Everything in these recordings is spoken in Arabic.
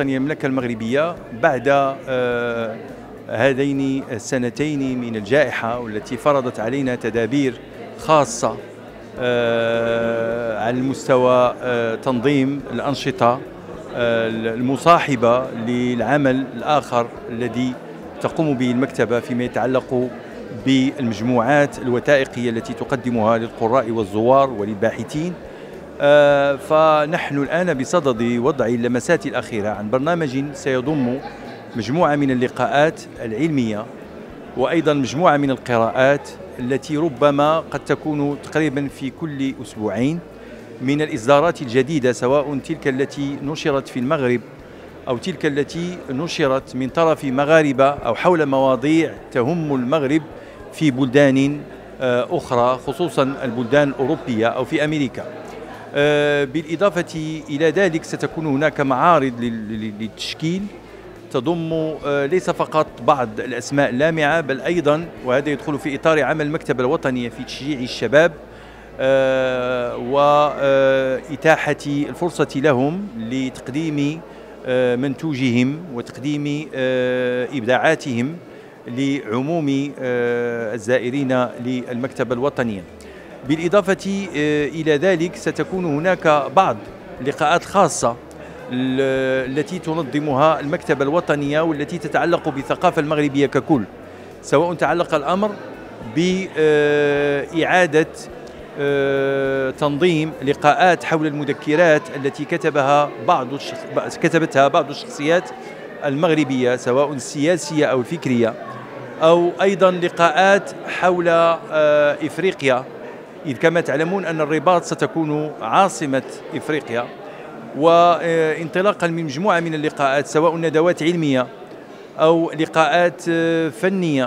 الوطنية للمملكة المغربية بعد هذين السنتين من الجائحة، والتي فرضت علينا تدابير خاصة على المستوى تنظيم الأنشطة المصاحبة للعمل الآخر الذي تقوم به المكتبة فيما يتعلق بالمجموعات الوثائقية التي تقدمها للقراء والزوار وللباحثين. فنحن الآن بصدد وضع اللمسات الأخيرة عن برنامج سيضم مجموعة من اللقاءات العلمية وأيضا مجموعة من القراءات التي ربما قد تكون تقريبا في كل أسبوعين من الإصدارات الجديدة، سواء تلك التي نشرت في المغرب أو تلك التي نشرت من طرف مغاربة أو حول مواضيع تهم المغرب في بلدان أخرى، خصوصا البلدان الأوروبية أو في أمريكا. بالإضافة إلى ذلك ستكون هناك معارض للتشكيل تضم ليس فقط بعض الأسماء اللامعة، بل أيضا، وهذا يدخل في إطار عمل المكتبة الوطنية في تشجيع الشباب وإتاحة الفرصة لهم لتقديم منتوجهم وتقديم إبداعاتهم لعموم الزائرين للمكتبة الوطنية. بالإضافة إلى ذلك ستكون هناك بعض لقاءات خاصة التي تنظمها المكتبة الوطنية والتي تتعلق بالثقافة المغربية ككل، سواء تعلق الأمر بإعادة تنظيم لقاءات حول المذكرات التي كتبتها بعض الشخصيات المغربية، سواء السياسية أو الفكرية، أو أيضا لقاءات حول إفريقيا، إذ كما تعلمون أن الرباط ستكون عاصمة إفريقيا. وانطلاقا من مجموعة من اللقاءات، سواء ندوات علمية أو لقاءات فنية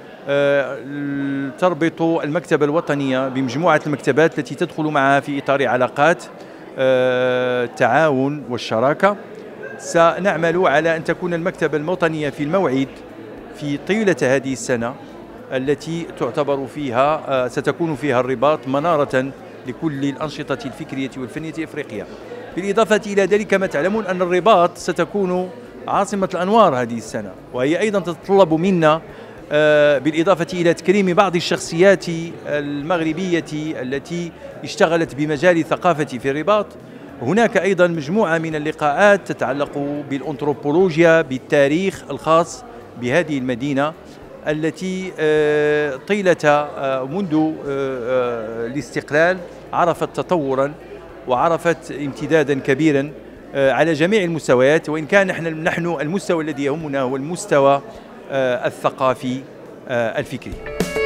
تربط المكتبة الوطنية بمجموعة المكتبات التي تدخل معها في إطار علاقات التعاون والشراكة. سنعمل على أن تكون المكتبة الوطنية في الموعد في طيلة هذه السنة التي تعتبر فيها ستكون فيها الرباط منارة لكل الأنشطة الفكرية والفنية إفريقيا. بالإضافة إلى ذلك كما تعلمون أن الرباط ستكون عاصمة الأنوار هذه السنة، وهي أيضا تتطلب منا بالإضافة إلى تكريم بعض الشخصيات المغربية التي اشتغلت بمجال الثقافة في الرباط. هناك أيضا مجموعة من اللقاءات تتعلق بالأنثروبولوجيا، بالتاريخ الخاص بهذه المدينة التي طيلة منذ الاستقلال عرفت تطورا وعرفت امتدادا كبيرا على جميع المستويات، وإن كان نحن المستوى الذي يهمنا هو المستوى الثقافي الفكري.